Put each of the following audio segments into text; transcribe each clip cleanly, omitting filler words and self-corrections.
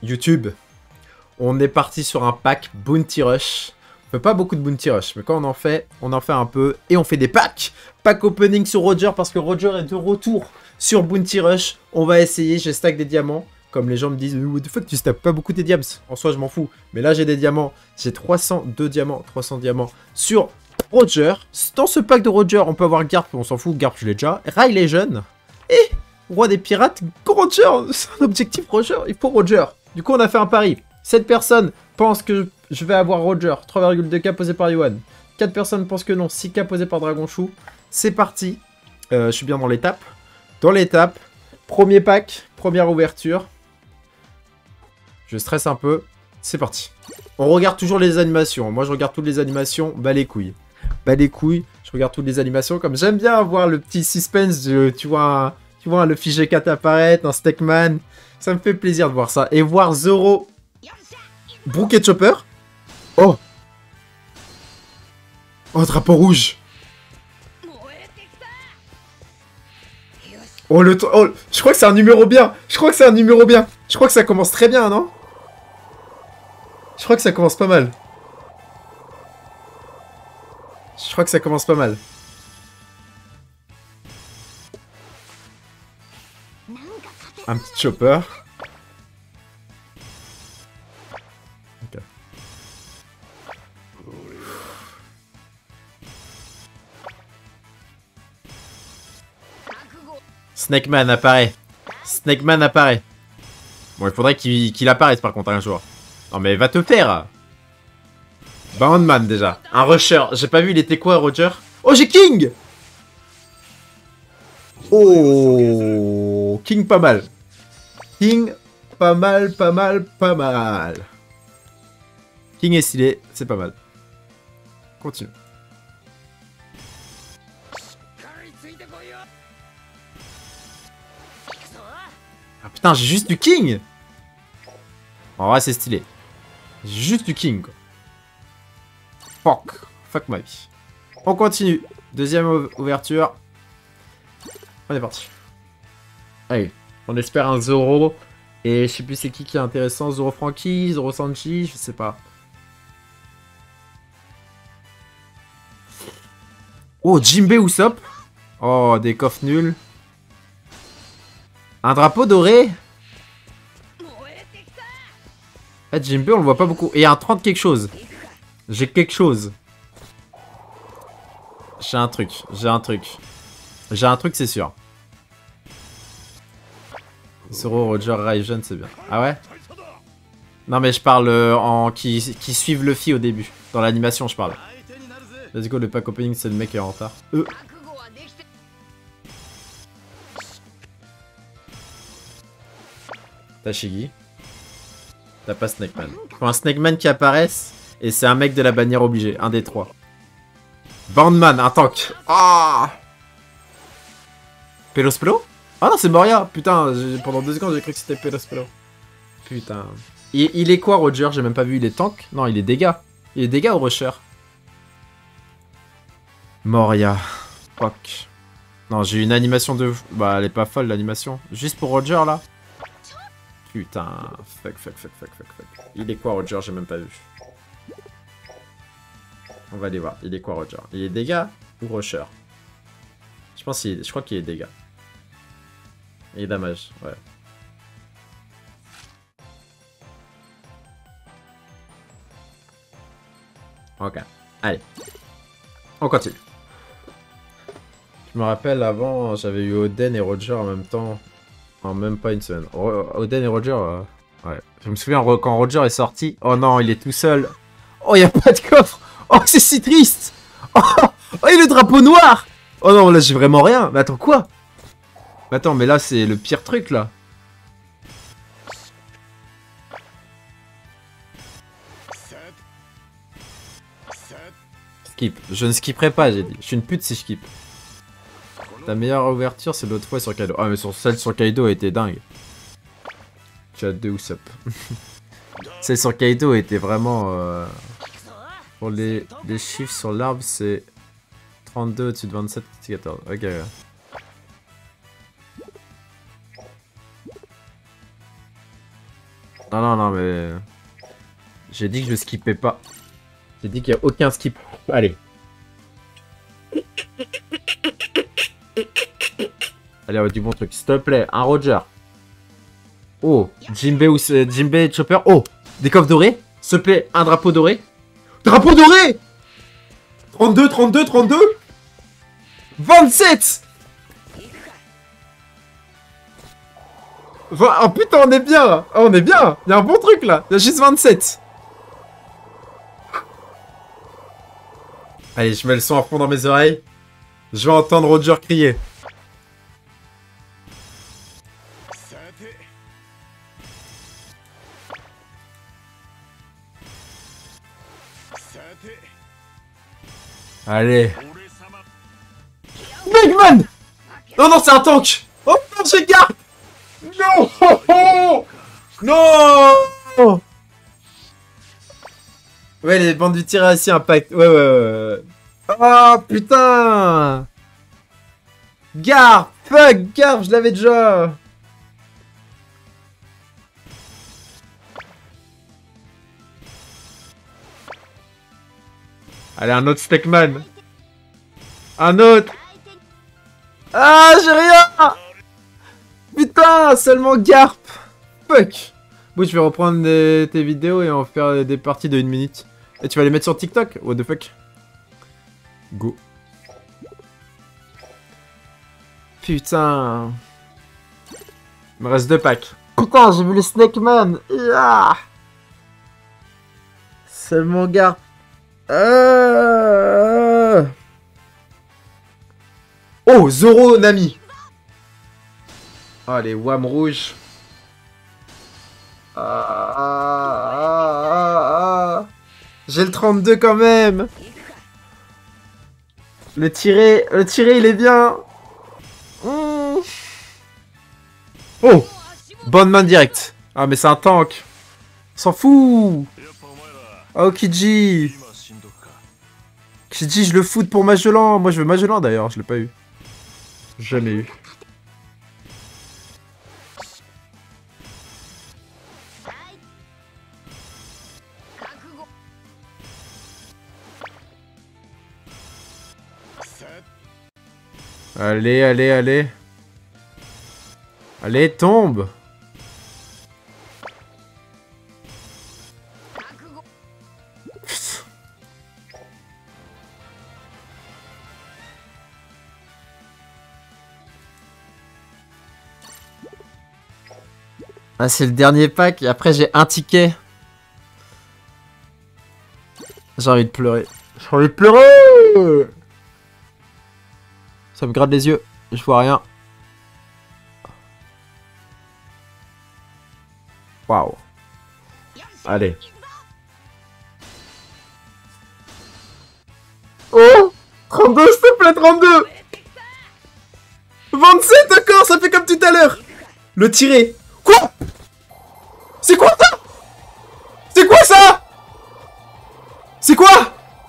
YouTube. On est parti sur un pack Bounty Rush. On fait pas beaucoup de Bounty Rush, mais quand on en fait un peu. Et on fait des packs. Pack opening sur Roger parce que Roger est de retour sur Bounty Rush. On va essayer, j'ai stack des diamants. Comme les gens me disent, what the fuck, tu stacks pas beaucoup tes diams. En soi, je m'en fous. Mais là, j'ai des diamants. J'ai 302 diamants, 300 diamants sur Roger. Dans ce pack de Roger, on peut avoir Garp, on s'en fout. Garp, je l'ai déjà. Rai Legend. Et Roi des Pirates, Roger. C'est un objectif Roger. Il faut Roger. Du coup, on a fait un pari. 7 personnes pensent que je vais avoir Roger. 3,2k posé par Yohan. 4 personnes pensent que non. 6k posé par Dragonchou. C'est parti. Je suis bien dans l'étape. Dans l'étape. Premier pack. Première ouverture. Je stresse un peu. C'est parti. On regarde toujours les animations. Moi, je regarde toutes les animations. Bas les couilles. Bas les couilles. Je regarde toutes les animations. Comme j'aime bien avoir le petit suspense. Tu vois le Figé 4 apparaître. Un Steakman. Ça me fait plaisir de voir ça. Et voir Zoro. Brook et Chopper. Oh. Oh, drapeau rouge. Oh, je crois que c'est un numéro bien. Je crois que c'est un numéro bien. Je crois que ça commence très bien, non? Je crois que ça commence pas mal. Je crois que ça commence pas mal. Un petit Chopper. Ok. Snakeman apparaît. Snakeman apparaît. Bon, il faudrait qu'il apparaisse par contre un jour. Non mais va te faire. Boundman déjà. Un rusher. J'ai pas vu, il était quoi, Roger? Oh, j'ai King. Oh, King pas mal. King pas mal, pas mal, pas mal. King est stylé, c'est pas mal. Continue. Ah putain, j'ai juste du King. En vrai, c'est stylé. J'ai juste du King, quoi. Fuck ma vie. On continue. Deuxième ouverture. On est parti. Allez, on espère un Zoro. Et je sais plus c'est qui est intéressant. Zoro Franky, Zoro Sanji, je sais pas. Oh, Jinbe Usopp. Oh, des coffres nuls. Un drapeau doré. Ah, Jinbe, on le voit pas beaucoup. Et un 30 quelque chose. J'ai quelque chose. J'ai un truc. J'ai un truc. J'ai un truc, c'est sûr. Zoro, Roger, Raijun, c'est bien. Ah ouais? Non, mais je parle en qui suivent Luffy au début. Dans l'animation, je parle. Let's go, le pack opening, c'est le mec qui est en retard. T'as Shiggy. T'as pas Snakeman. Faut un Snakeman qui apparaisse. Et c'est un mec de la bannière obligée. Un des trois. Boundman, un tank. Ah! Pelospelo? Ah non, c'est Moria. Putain, pendant 2 secondes, j'ai cru que c'était Pelospelo. Putain. Il est quoi, Roger? J'ai même pas vu. Il est tank? Non, il est dégâts. Il est dégâts ou rusher? Moria. Fuck. Non, j'ai une animation de... Bah, elle est pas folle, l'animation. Juste pour Roger, là. Putain. Fuck. Il est quoi, Roger? J'ai même pas vu. On va aller voir. Il est quoi, Roger? Il est dégâts ou rusher? Je crois qu'il est dégâts. Il est damage, ouais. Ok. Allez. On continue. Je me rappelle, avant, j'avais eu Oden et Roger en même temps. En même pas une semaine. Oden et Roger, ouais. Je me souviens quand Roger est sorti. Oh non, il est tout seul. Oh, il n'y a pas de coffre. Oh, c'est si triste. Oh, et le drapeau noir. Oh non, là, j'ai vraiment rien. Mais attends, quoi? Attends, mais là, c'est le pire truc, là. Skip. Je ne skipperai pas, j'ai dit. Je suis une pute si je skip. Ta meilleure ouverture, c'est l'autre fois sur Kaido. Ah, mais celle sur Kaido était dingue. Tu as 2 Usopp. Celle sur Kaido était vraiment... Pour les chiffres sur l'arbre, c'est 32 au-dessus de 27, 14. Ok, ouais. Non, non, non, mais... J'ai dit que je skippais pas. J'ai dit qu'il n'y a aucun skip. Allez. Allez, du bon truc. S'il te plaît, un Roger. Oh, Jinbei ou Jinbei Chopper. Oh, des coffres dorés. S'il te plaît, un drapeau doré. Drapeau doré! 32, 32, 32. 27. Oh putain, on est bien. Oh, on est bien. Il y a un bon truc là. Il y a juste 27. Allez, je mets le son à fond dans mes oreilles. Je vais entendre Roger crier. Allez. Megman! Non, non, c'est un tank! Oh non, j'ai Garp! Non! Oh, oh non! Ouais, les bandes du tir aussi impact. Ouais, ouais, ouais. Oh putain! Garp! Fuck! Garp, je l'avais déjà! Allez, un autre Snakeman! Un autre! Ah, j'ai rien! Putain, seulement Garp! Fuck! Bon, je vais reprendre tes vidéos et en faire des parties de 1 minute. Et tu vas les mettre sur TikTok? What the fuck? Go. Putain. Il me reste 2 packs. Putain, j'ai vu les Snakeman. Yeah. Seulement Garp. Oh, Zoro Nami. Oh, les Wham rouges. J'ai le 32 quand même. Le tiré, il est bien. Oh, bonne main directe. Ah, mais c'est un tank. On s'en fout. Oh, Kiji. Kiji, je le foot pour Magellan. Moi, je veux Magellan d'ailleurs. Je l'ai pas eu. Jamais eu. Allez, allez, allez. Allez, tombe. Ah, c'est le dernier pack et après j'ai un ticket. J'ai envie de pleurer. J'ai envie de pleurer. Ça me gratte les yeux. Je vois rien. Waouh. Allez. Oh, 32, s'il te plaît, 32. 27, d'accord, ça fait comme tout à l'heure. Le tirer. Quoi? C'est quoi ça? C'est quoi ça? C'est quoi?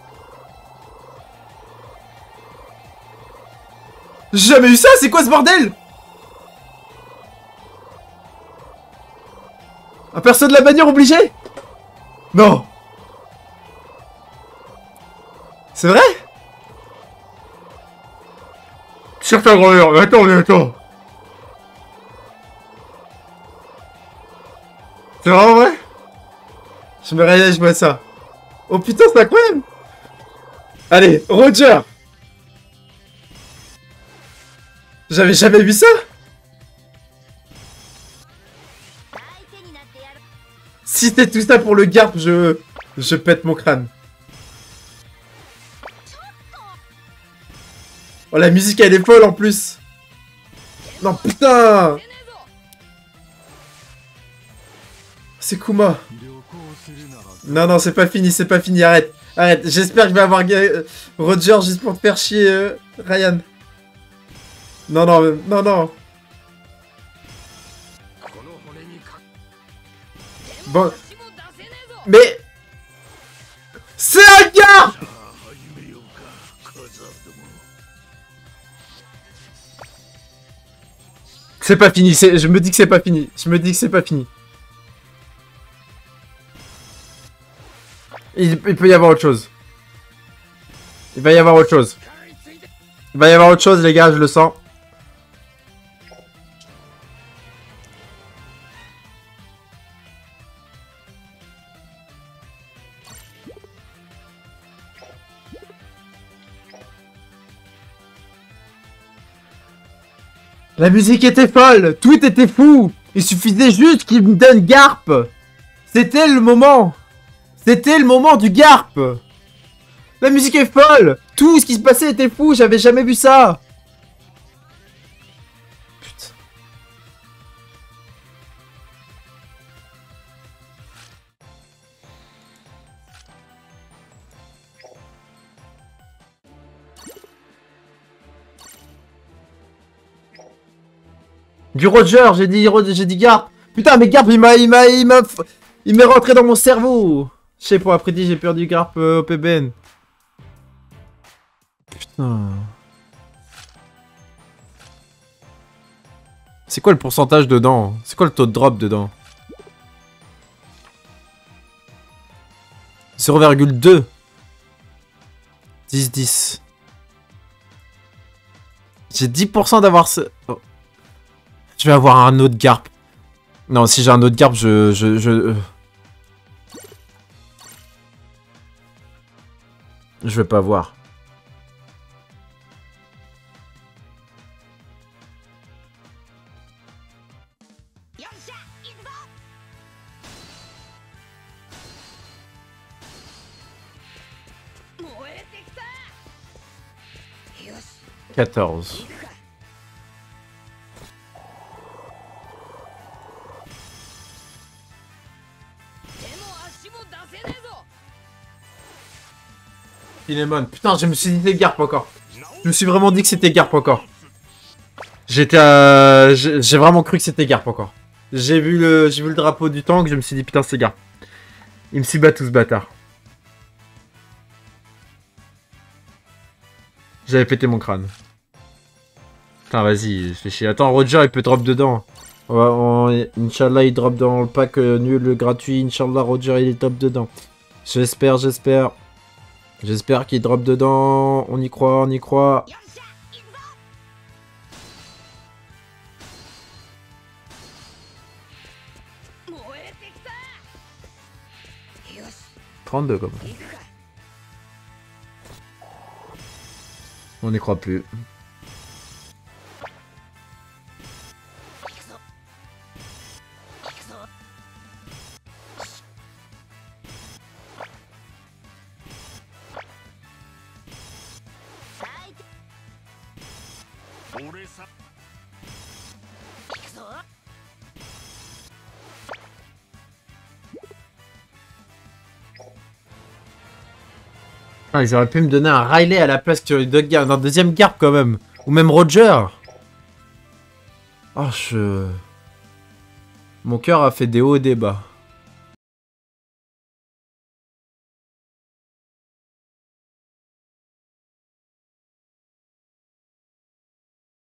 J'ai jamais eu ça, c'est quoi ce bordel? Un perso de la bannière obligé? Non. C'est vrai? Sur ta grand-mère, mais attends, C'est vraiment vrai? Je me réveille, je vois ça. Oh putain, c'est incroyable! Allez, Roger! J'avais jamais vu ça! Si c'était tout ça pour le Garp, je pète mon crâne. Oh, la musique, elle est folle en plus! Non, putain! C'est Kuma. Non, non, c'est pas fini, arrête. Arrête, j'espère que je vais avoir Roger juste pour te faire chier, Ryan. Non, non, non, non. Bon. Mais... C'est un gars! C'est pas fini, je me dis que c'est pas fini. Je me dis que c'est pas fini. Il peut y avoir autre chose. Il va y avoir autre chose. Il va y avoir autre chose, les gars, je le sens. La musique était folle, tout était fou. Il suffisait juste qu'il me donne Garp. C'était le moment. C'était le moment du Garp. La musique est folle. Tout ce qui se passait était fou, j'avais jamais vu ça. Putain. Du Roger, j'ai dit Garp. Putain, mais Garp, il m'est rentré dans mon cerveau. Je sais pas, après dit, j'ai perdu Garp au PBN. Putain. C'est quoi le pourcentage dedans? C'est quoi le taux de drop dedans? 0,2. 10-10. J'ai 10% d'avoir ce... Oh. Je vais avoir un autre Garp. Non, si j'ai un autre Garp, je vais pas voir. « 14. » Kinemon. Putain, je me suis dit c'était Garp encore. Je me suis vraiment dit que c'était Garp encore. J'ai vraiment cru que c'était Garp encore. J'ai vu le drapeau du tank, je me suis dit putain c'est Garp. Il me suit tout ce bâtard. J'avais pété mon crâne. Putain vas-y, fais chier. Attends, Roger il peut drop dedans. Inch'Allah il drop dans le pack nul gratuit. Inch'Allah Roger il est top dedans. J'espère. J'espère qu'il drop dedans. On y croit, on y croit. « 32 comme. On n'y croit plus. Ah, ils auraient pu me donner un Riley à la place que d'un deuxième Garp quand même. Ou même Roger. Oh, Mon cœur a fait des hauts et des bas.